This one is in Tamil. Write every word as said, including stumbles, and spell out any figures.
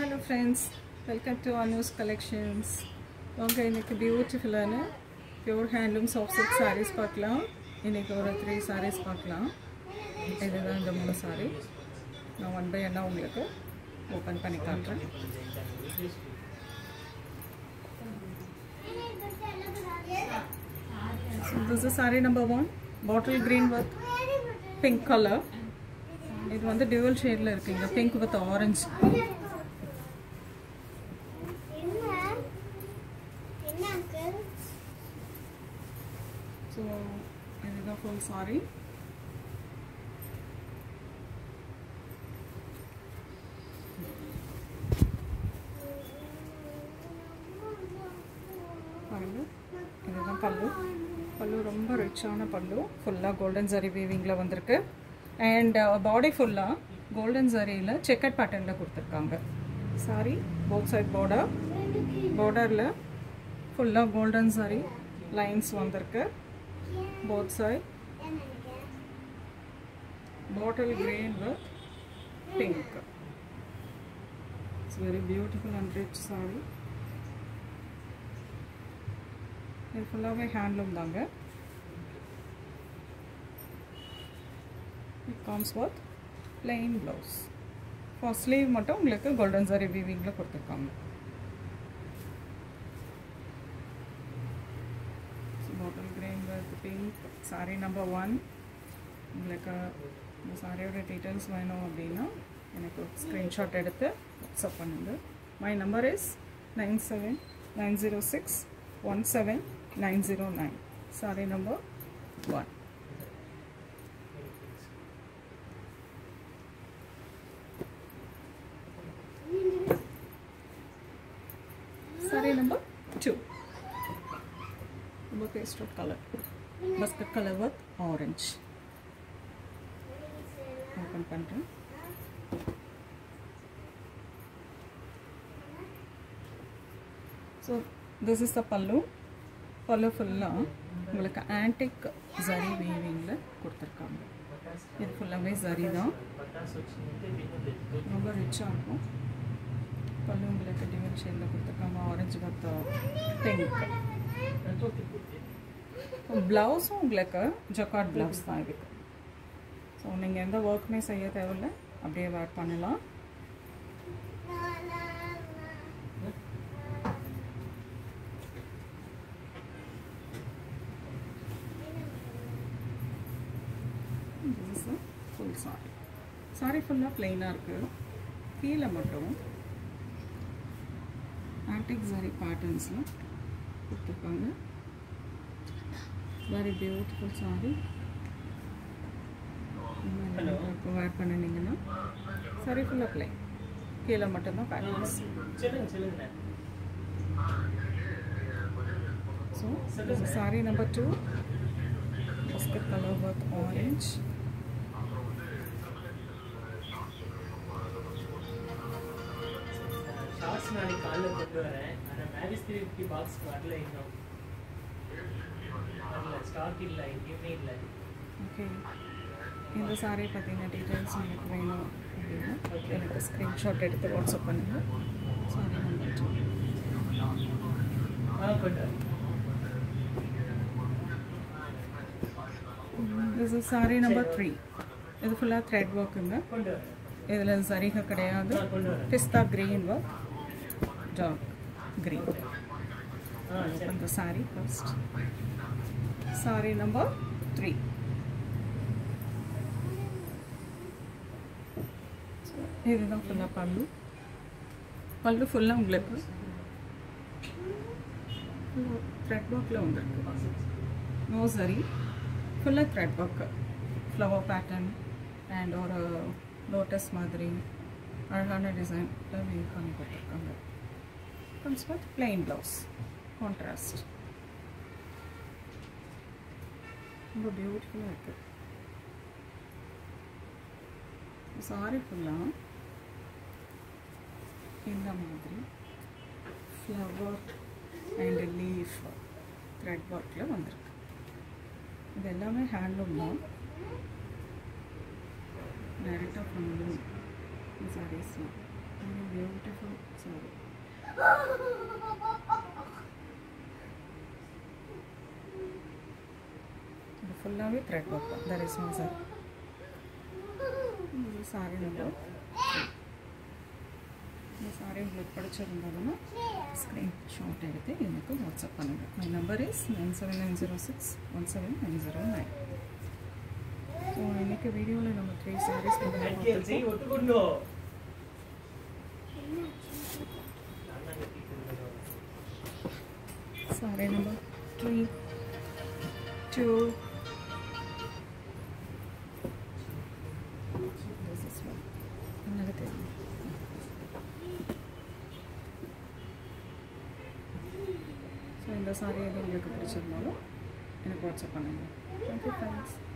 Hello friends, welcome to Anu's collections. Okay, இன்னைக்கு பியூட்டிஃபுல்லான pure handloom soft silk sarees பார்க்கலாம். இன்னைக்கு ஒரு three sarees பார்க்கலாம். இதுதான் இந்த மூணு saree. நான் one by one உங்களுக்கு ஓபன் பண்ணி காட்டுறேன். So this is saree number one, bottle green with pink color. இது வந்து dual shade ல இருக்குங்க, pink with orange. So this is the full saree. Pallu. This is the pallu. Pallu romba rich ana pallu. Fulla golden zari weaving la vandirukku. And uh, body fulla golden zari la checkered pattern la kuduthirukanga. Saree both side border. Border la fulla golden zari lines vandirukku. Both side bottle green with pink. It's very beautiful and rich saree. It's full of handloom danga. It comes with plain blouse. For sleeve mattum ungalku golden zari weaving la koduthirukanga. Bottle green with pink. Saree number one. உங்களுக்கு இந்த சாரியோட டீடைல்ஸ் வேணும் அப்படின்னா எனக்கு ஒரு ஸ்க்ரீன்ஷாட் எடுத்து வாட்ஸ்அப் பண்ணுங்கள். My number is nine seven nine zero six one seven nine zero nine. Sari number one. Sari number two. ரொம்ப pastel colour, basket color with orange. Open பண்ணுறேன். So this is the pallu. Pallu ஃபுல்லாக உங்களுக்கு ஆன்டிக் ஜரி வீவிங்கில் கொடுத்துருக்காங்க. இது ஃபுல்லாகவே ஜரி தான், ரொம்ப ரிச்சாக இருக்கும். பல்லு உங்களுக்கு டிவன் ஷேடில் கொடுத்துருக்காங்க, ஆரஞ்சு வித் பிங்க். ப்ளவுஸும் உங்களுக்கு ஜக்கார்ட் ப்ளவுஸ் தான் இதுக்கு. ஸோ நீங்கள் எந்த ஒர்க்குமே செய்ய தேவையில்லை, அப்படியே வேர் பண்ணலாம். Full sorry. சாரி ஃபுல்லாக பிளெயினாக இருக்குது. கீழே மட்டும் ஆன்டிக் சாரி பேட்டர்ன்ஸில் கொடுத்துருக்காங்க. Very beautiful sari. இப்போ வேர் பண்ணினீங்கன்னா சாரி ஃபுல்லாக பிளெயின், கீழே மட்டும்தான் patterns. So sari number two, basket color with orange. Shorts நாளைக்கு காலைல கொண்டு வரேன். ஆனால் மேரேஜ் த்ரீ ஃபிஃப்டி பாக்ஸ் வரல, இன்னும் வரல, ஸ்டாக் இல்லை, எங்கேயுமே இல்லை. ஓகே, இந்த சாரி பார்த்தீங்கன்னா டீட்டெயில்ஸ் உங்களுக்கு வேணும் அப்படின்னா எனக்கு ஸ்க்ரீன்ஷாட் எடுத்து வாட்ஸ்அப் பண்ணுங்கள். Sorry number two. ஆ கொண்டு this is sari number three. இது ஃபுல்லாக த்ரெட் ஒர்க்குங்க. கொண்டு வரேன். இதில் சரிக கிடையாது. பிஸ்தா கிரீன் ஒர்க், டார்க் கிரீன். அந்த sari first. Sari number three. இதுதான் ஃபுல்லாக பல்லு. பல்லு ஃபுல்லாக உங்களுக்கு த்ரெட் ஒர்க்கில் வந்துருக்கு. நோ சரி, ஃபுல்லாக thread work, flower pattern and ஒரு லோட்டஸ் மாதிரி அழகான டிசைனில் வீவ் பண்ணி கொடுத்துருக்காங்க. Comes with plain blouse, contrast. ரொம்ப பியூட்டிஃபுல்லாக இருக்குது. சாரி ஃபுல்லாக இந்த மாதிரி ஃப்ளவர் அண்ட் லீஃப் த்ரெட் ஒர்க்கில் வந்திருக்கு. இது எல்லாமே ஹேண்ட்லூம் தான். Direct from saris beautiful sari. இது ஃபுல்லாகவே த்ரெட் ஒர்க் தான். That is one sir. இது சாரி நம்பர். இந்த சாரி உங்களுக்கு பிடிச்சிருந்ததுன்னா ஸ்க்ரீன்ஷாட் எடுத்து எனக்கு வாட்ஸ்அப் பண்ணுங்கள். My number is nine seven nine zero six one seven nine zero nine. So இன்றைக்கி வீடியோவில் நம்ம three saris sari number three two என்னது தெரியும். ஸோ இந்த சாரி எது உங்களுக்கு பிடிச்சிருந்தாலும் எனக்கு வாட்ஸ்அப் பண்ணுங்கள். Thank you friends.